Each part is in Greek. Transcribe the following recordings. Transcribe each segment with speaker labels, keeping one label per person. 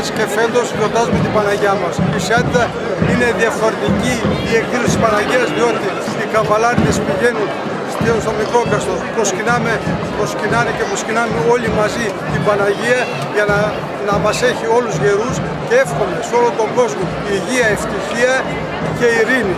Speaker 1: και φέτος γιορτάζουμε την Παναγιά μας. Η Σιάτιδα είναι διαφορετική η εκδήλωση της Παναγίας, διότι οι καβαλάριδες πηγαίνουν στο Μικρόκαστρο, προσκυνάνε και προσκυνάνε όλοι μαζί την Παναγία για να μας έχει όλους γερούς, και εύχομαι σε όλο τον κόσμο υγεία, ευτυχία και ειρήνη.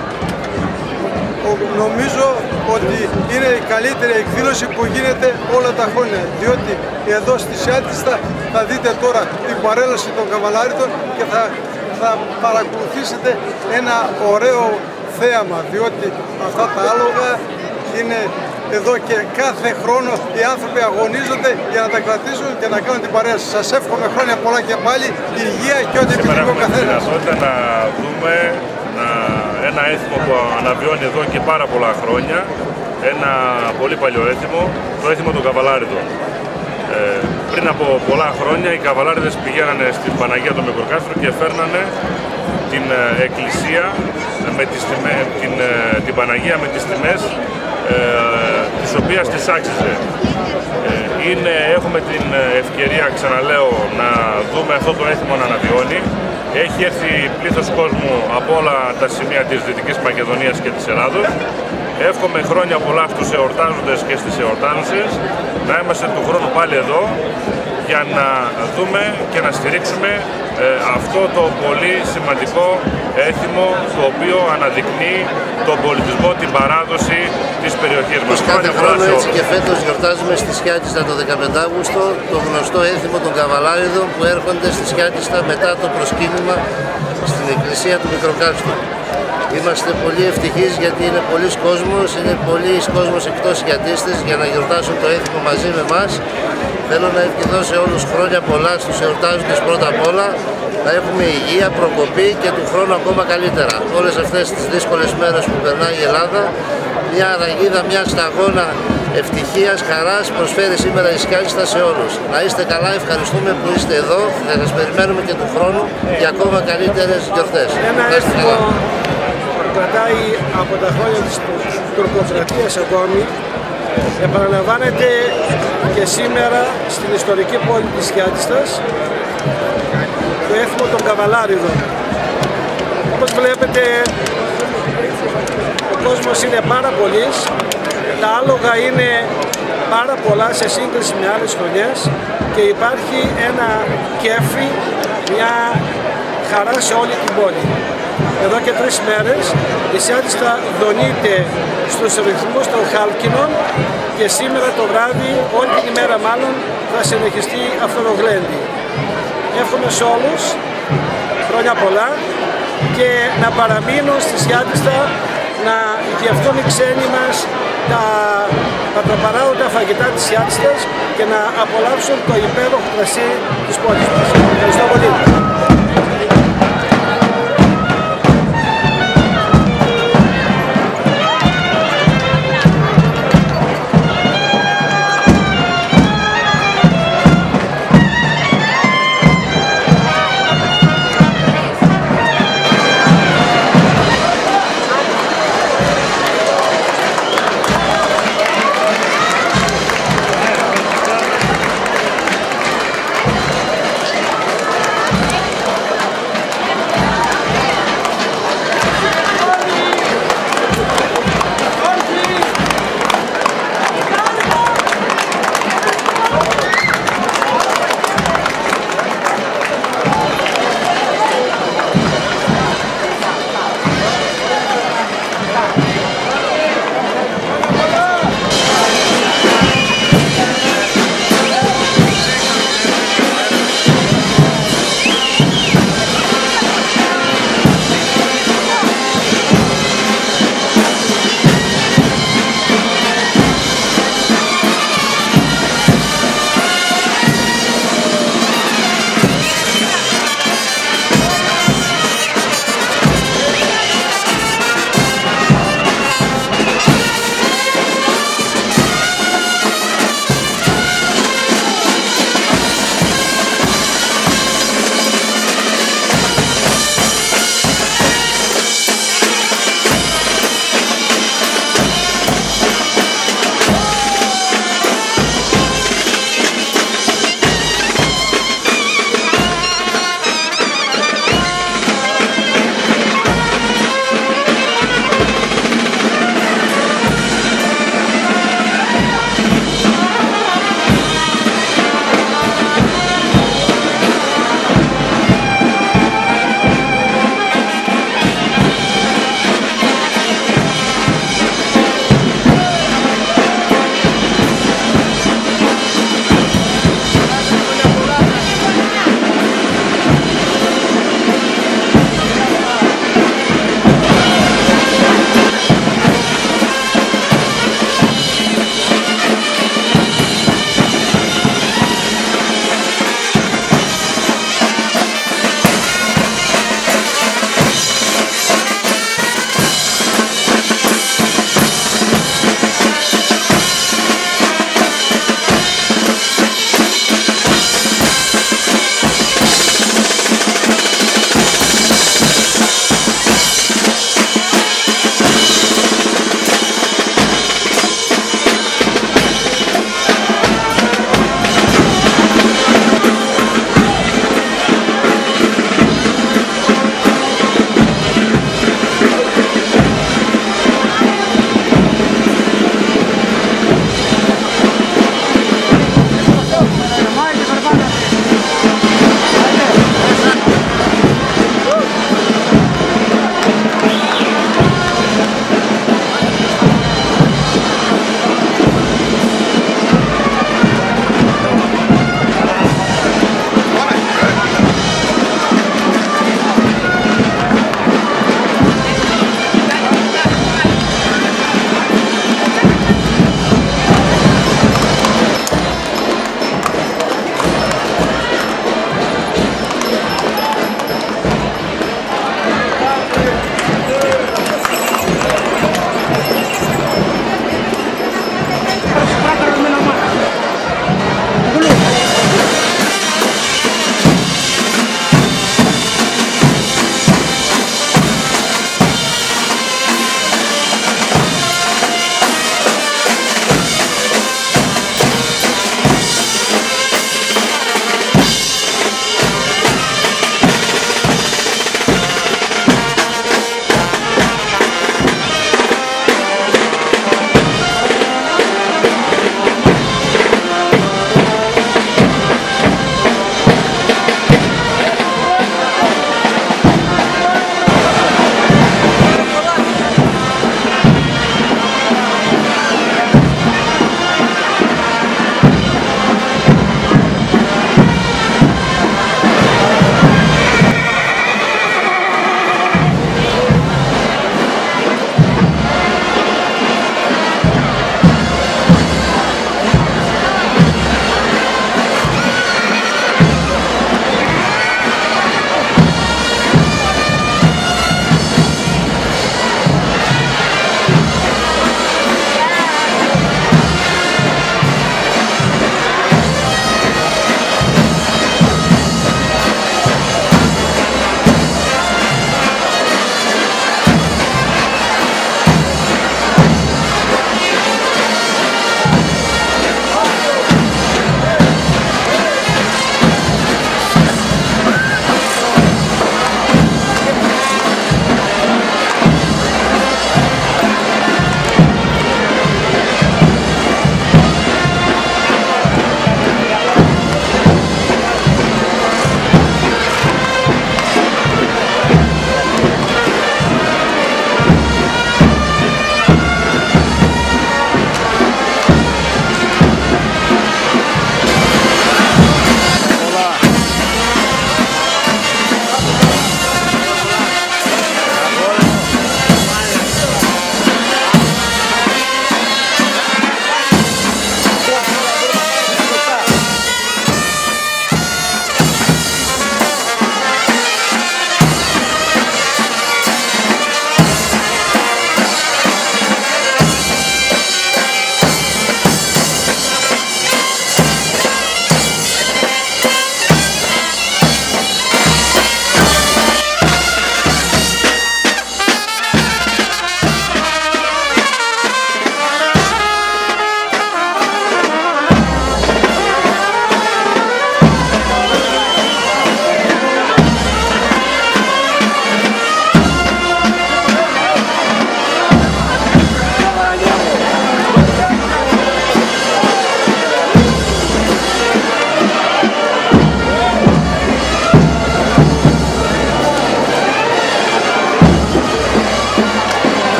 Speaker 1: Νομίζω ότι είναι η καλύτερη εκδήλωση που γίνεται όλα τα χρόνια, διότι εδώ στη Σιάτιστα θα δείτε τώρα την παρέλαση των καβαλάριδων και θα παρακολουθήσετε ένα ωραίο θέαμα, διότι αυτά τα άλογα είναι εδώ και κάθε χρόνο οι άνθρωποι αγωνίζονται για να τα κρατήσουν και να κάνουν την παρέα. Σας εύχομαι χρόνια πολλά και πάλι, υγεία και ό,τι επιθυμεί ο καθένας.
Speaker 2: Σήμερα να δούμε ένα έθιμο που αναβιώνει εδώ και πάρα πολλά χρόνια, ένα πολύ παλιό έθιμο, το έθιμο των καβαλάριδων. Πριν από πολλά χρόνια οι καβαλάριδες πηγαίνανε στην Παναγία του Μικροκάστρου και φέρνανε την εκκλησία, την Παναγία με τις τιμές της οποίας της άξιζε. Έχουμε την ευκαιρία, ξαναλέω, να δούμε αυτό το έθιμο να αναβιώνει. Έχει έρθει πλήθος κόσμου από όλα τα σημεία της Δυτικής Μακεδονίας και της Ελλάδος. Εύχομαι χρόνια πολλά στους εορτάζοντες και στις εορτάζουσες, να είμαστε του χρόνου πάλι εδώ για να δούμε και να στηρίξουμε αυτό το πολύ σημαντικό έθιμο, το οποίο αναδεικνύει τον πολιτισμό, την παράδοση της περιοχής μας.
Speaker 3: Κάθε χρόνο έτσι και φέτος γιορτάζουμε στη Σιάτιστα το 15 Αύγουστο το γνωστό έθιμο των καβαλάριδων που έρχονται στη Σιάτιστα μετά το προσκύνημα στην εκκλησία του Μικροκάστρου. Είμαστε πολύ ευτυχείς γιατί είναι πολλοί κόσμος, είναι πολλοί κόσμος εκτός Σιατίστες για να γιορτάσουν το έθιμο μαζί με εμάς. Θέλω να ευχηθώ σε όλους χρόνια πολλά στους εορτάζοντες πρώτα απ' όλα, να έχουμε υγεία, προκοπή και του χρόνου ακόμα καλύτερα. Όλες αυτές τις δύσκολες μέρες που περνάει η Ελλάδα, μια ραγίδα, μια σταγόνα ευτυχίας, χαράς προσφέρει σήμερα η Σιάτιστα σε όλους. Να είστε καλά, ευχαριστούμε που είστε εδώ, θα σας περιμένουμε και του χρόνου για ακόμα καλύτερες γιορτές.
Speaker 4: Ένα έθιμο που κρατάει από τα χρόνια της τουρκοκρατίας ακόμη, επαναλαμβάνεται και σήμερα στην ιστορική πόλη της Σιάτιστας, το έθιμο των καβαλάριδων. Όπως βλέπετε, ο κόσμος είναι πάρα πολύς, τα άλογα είναι πάρα πολλά σε σύγκριση με άλλες χρονιές και υπάρχει ένα κέφι, μια χαρά σε όλη την πόλη. Εδώ και 3 μέρες η Σιάτιστα δονείται στους ρυθμούς των χάλκινων και σήμερα το βράδυ, όλη την ημέρα μάλλον, θα συνεχιστεί αυτό το γλέντι. Εύχομαι σε όλους χρόνια πολλά και να παραμείνουν στη Σιάτιστα, να γευτούν οι ξένοι μας τα πατροπαράδοτα φαγητά της Σιάτιστας και να απολαύσουν το υπέροχο κρασί της πόλης μας. Ευχαριστώ πολύ.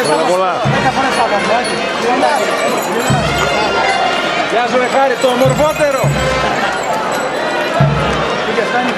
Speaker 4: Γεια σου Χάρη, το ομορφότερο! Και αυτά είναι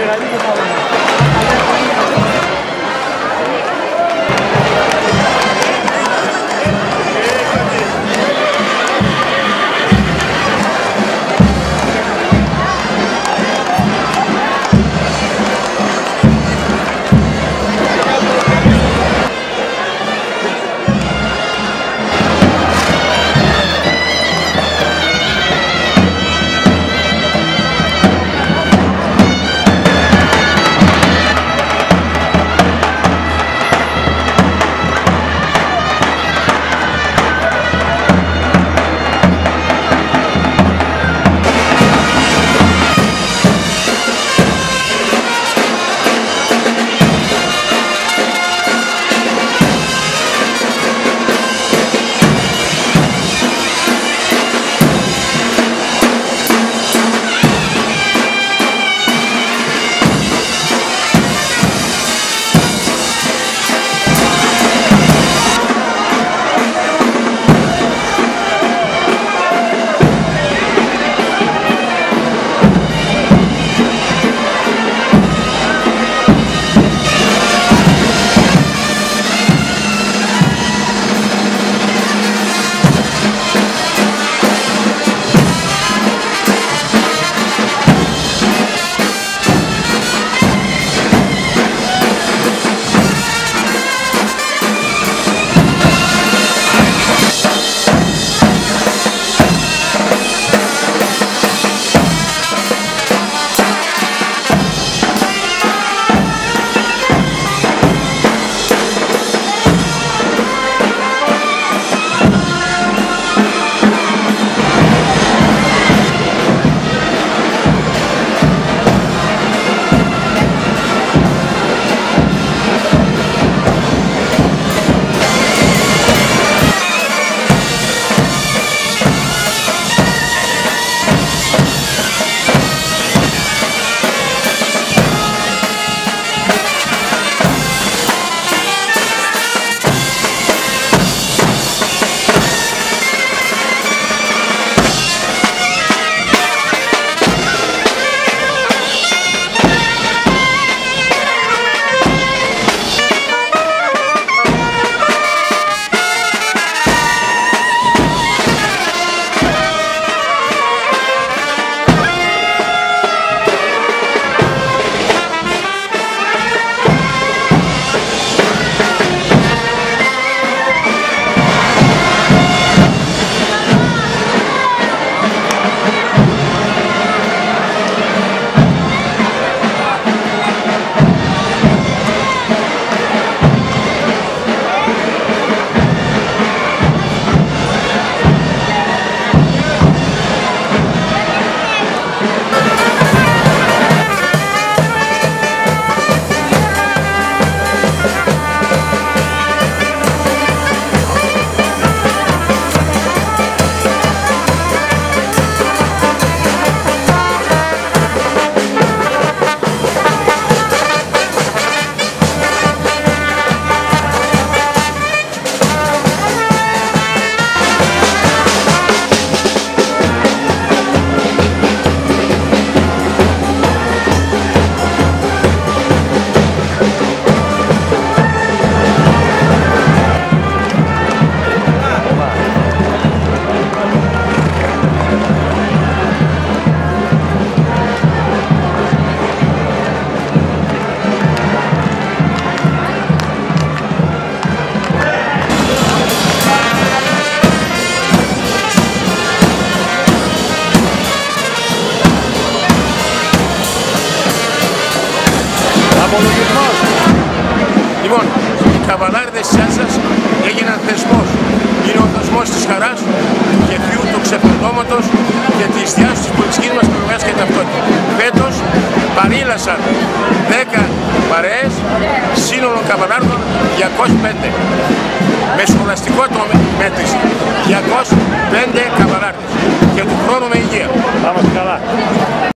Speaker 5: Απολογισμός. Λοιπόν, οι καβαλάριδες της Άλσας έγιναν θεσμός. Είναι ο θεσμός της χαράς, του κεφιού, του ξεπερνώματος και της διάσωσης της πολιτικής μας προγράμμας και ταυτότητα. Φέτος παρήλασαν 10 παρέες, σύνολο καβαλάριδων 205. Με σχολαστικό το μέτρηση, 205 καβαλάριδες. Και του χρόνου με υγεία.
Speaker 6: Πάμε καλά.